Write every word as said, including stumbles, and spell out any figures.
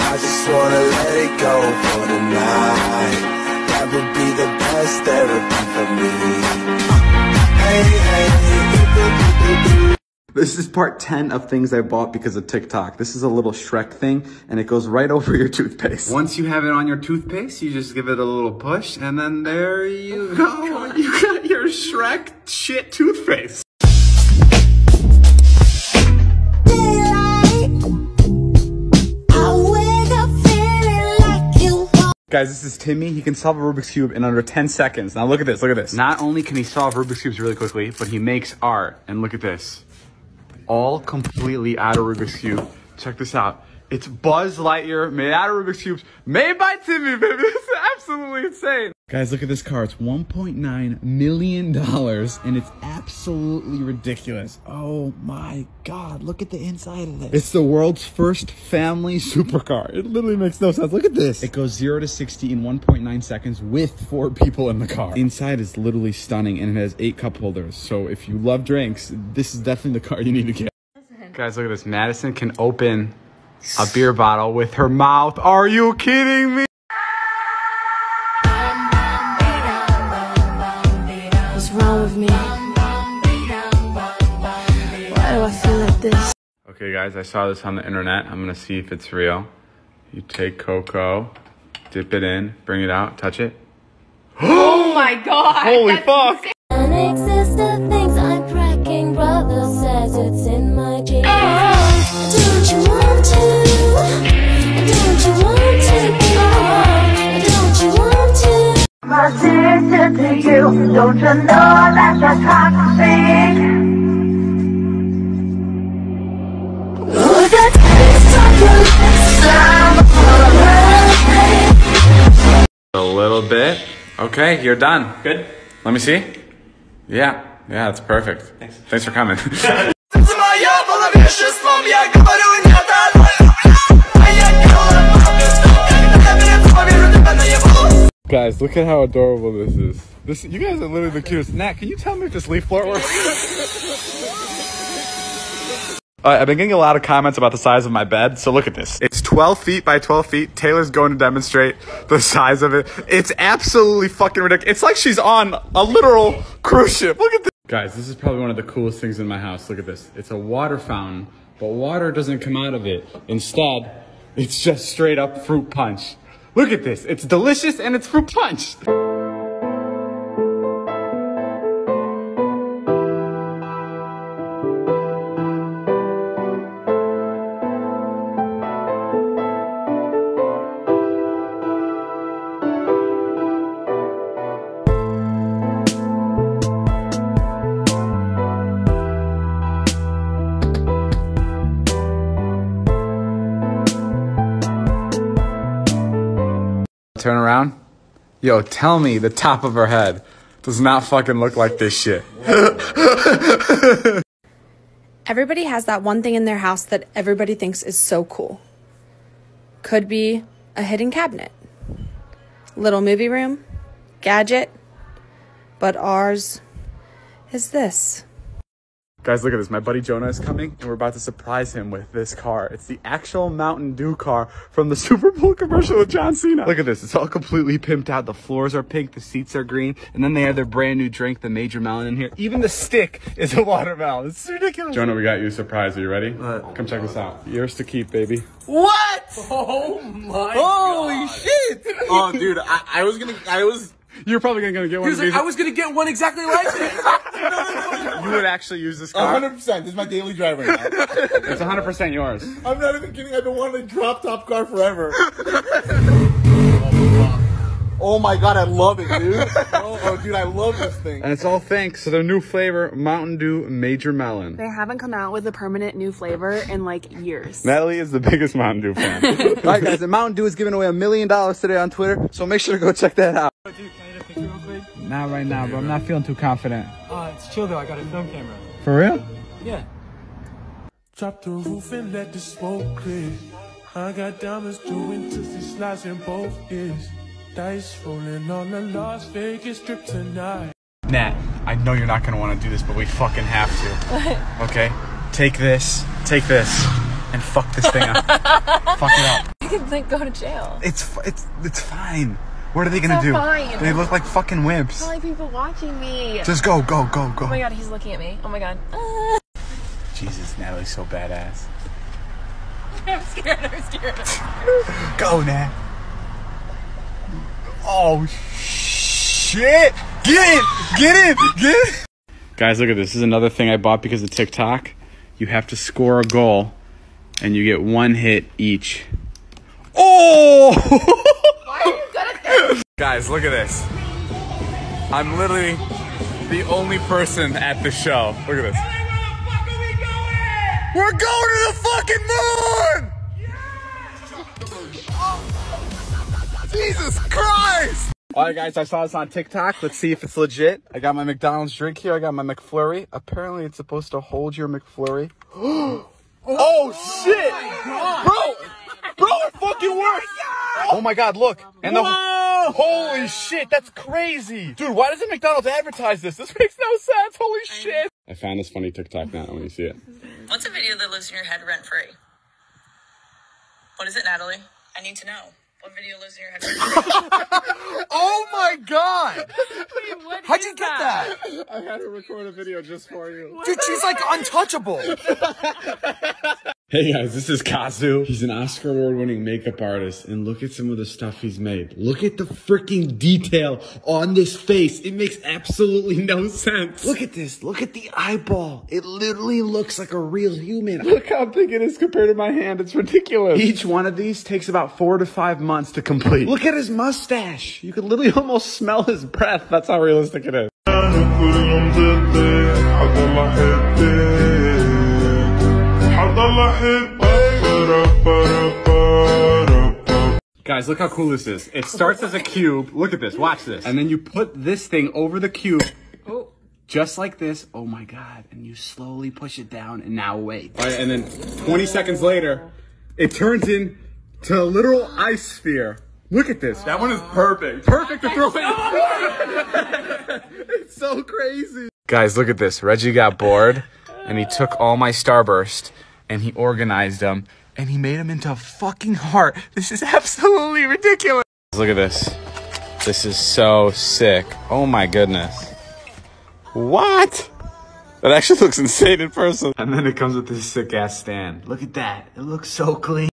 I just wanna let it go for the night. That would be the best therapy for me. Hey, hey. This is part ten of things I bought because of TikTok. This is a little Shrek thing, and it goes right over your toothpaste. Once you have it on your toothpaste, you just give it a little push, and then there you go. You got your Shrek shit toothpaste. Guys, this is Timmy. He can solve a Rubik's Cube in under ten seconds. Now look at this, look at this. Not only can he solve Rubik's Cubes really quickly, but he makes art. And look at this. All completely out of Rubik's Cube. Check this out. It's Buzz Lightyear made out of Rubik's Cubes, made by Timmy, baby. This is absolutely insane. Guys, look at this car. It's one point nine million dollars, and it's absolutely ridiculous. Oh my God, look at the inside of this. It's the world's first family supercar. It literally makes no sense. Look at this. It goes zero to sixty in one point nine seconds with four people in the car. Inside is literally stunning, and it has eight cup holders. So if you love drinks, this is definitely the car you need to get. Guys, look at this. Madison can open a beer bottle with her mouth. Are you kidding me? What's wrong with me? Why do I feel like this? Okay, guys, I saw this on the internet. I'm gonna see if it's real. You take cocoa, dip it in, bring it out, touch it. Oh my God! Holy fuck! Unexistent things I'm cracking. Brother says it's in my genes. Don't you want to? Don't you want to be more? Don't you want to? My sister to you, don't you know that you're toxic? Look at this, A little bit. Okay, you're done. Good? Let me see. Yeah, yeah, that's perfect. Thanks. Thanks for coming. Guys, look at how adorable this is. This, you guys are literally the cutest. Nat, can you tell me if this leaf blower works? uh, I've been getting a lot of comments about the size of my bed, so look at this. It's twelve feet by twelve feet. Taylor's going to demonstrate the size of it. It's absolutely fucking ridiculous. It's like she's on a literal cruise ship. Look at this. Guys, this is probably one of the coolest things in my house. Look at this. It's a water fountain, but water doesn't come out of it. Instead, it's just straight up fruit punch. Look at this. It's delicious and it's fruit punch. Turn around. Yo, tell me the top of her head does not fucking look like this shit. Everybody has that one thing in their house that everybody thinks is so cool. Could be a hidden cabinet, little movie room, gadget, but ours is this. Guys, look at this. My buddy Jonah is coming, and we're about to surprise him with this car. It's the actual Mountain Dew car from the Super Bowl commercial with John Cena. Look at this. It's all completely pimped out. The floors are pink, the seats are green, and then they have their brand new drink, the Major Melon, in here. Even the stick is a watermelon. It's ridiculous. Jonah, we got you a surprise. Are you ready? What? Come check this out. Yours to keep, baby. What? Oh my Holy God. shit! Oh, dude, I, I was gonna, I was... You're probably gonna, gonna get one. He was like, I was gonna get one exactly like this. no, no, no. You would actually use this car? one hundred percent. This is my daily drive right now. It's one hundred percent yours. I'm not even kidding. I've been wanting a drop top car forever. Oh my God, I love it, dude. Oh, oh, dude, I love this thing. And it's all thanks to their new flavor, Mountain Dew Major Melon. They haven't come out with a permanent new flavor in like years. Natalie is the biggest Mountain Dew fan. Alright guys, and Mountain Dew is giving away a million dollars today on Twitter, so make sure to go check that out. Dude, can I get a picture real quick? Not right now, but I'm not feeling too confident. Uh, it's chill though, I got a film camera. For real? Yeah. Drop the roof and let the smoke clear. I got diamonds doing twisty slides in both ears. Dice rolling on the Las Vegas strip tonight. Nat, I know you're not gonna want to do this, but we fucking have to. Okay? Take this, take this, and fuck this thing up. Fuck it up. could like go to jail. It's it's it's fine. What are they gonna not do? fine. They look like fucking wimps. Probably people watching me. Just go, go, go, go. Oh my god, he's looking at me. Oh my god. Uh. Jesus, Natalie's so badass. I'm scared. I'm scared. Go, Nat. Oh shit! Get in! Get in! Get in! Guys, look at this. This is another thing I bought because of TikTok. You have to score a goal, and you get one hit each. Oh! Why are you good at this? Guys, look at this. I'm literally the only person at the show. Look at this. We're going to the fucking moon! Jesus Christ! Alright guys, I saw this on TikTok. Let's see if it's legit. I got my McDonald's drink here. I got my McFlurry. Apparently it's supposed to hold your McFlurry. Oh shit! Bro! Bro, it fucking works! Oh my god, look. And the holy shit, that's crazy. Dude, why doesn't McDonald's advertise this? This makes no sense. Holy shit. I found this funny TikTok now when you see it. What's a video that lives in your head rent free? What is it, Natalie? I need to know. What video lives in your head rent free? Oh my god! Wait, what How'd is you get that? that? I had to record a video just for you. Dude, she's like untouchable. Hey guys, this is Kazu. He's an Oscar award winning makeup artist, and look at some of the stuff he's made. Look at the freaking detail on this face. It makes absolutely no sense. Look at this. Look at the eyeball. It literally looks like a real human. Look how big it is compared to my hand. It's ridiculous. Each one of these takes about four to five months to complete. Look at his mustache. You could literally almost smell his breath. That's how realistic it is. Guys, look how cool this is. It starts as a cube. Look at this. Watch this. And then you put this thing over the cube. Oh. Just like this. Oh my god. And you slowly push it down and now wait. All right, and then twenty seconds later, it turns into a literal ice sphere. Look at this. That one is perfect. Perfect to throw in. It's so crazy. Guys, look at this. Reggie got bored and he took all my Starburst and he organized them and he made them into a fucking heart. This is absolutely ridiculous. Look at this. This is so sick. Oh my goodness. What? That actually looks insane in person. And then it comes with this sick ass stand. Look at that. It looks so clean.